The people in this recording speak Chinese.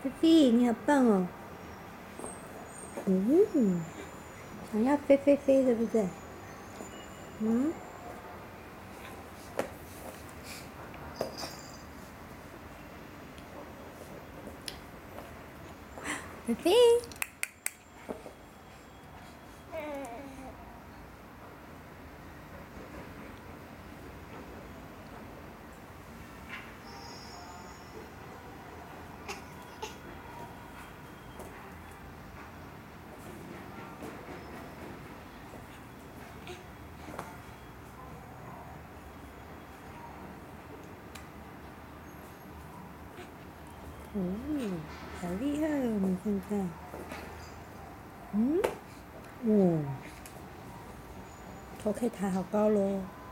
菲菲，你好棒哦！想要飞飞飞，对不对？嗯，菲菲，好厉害哦！你看看，哦，头可以抬好高喽。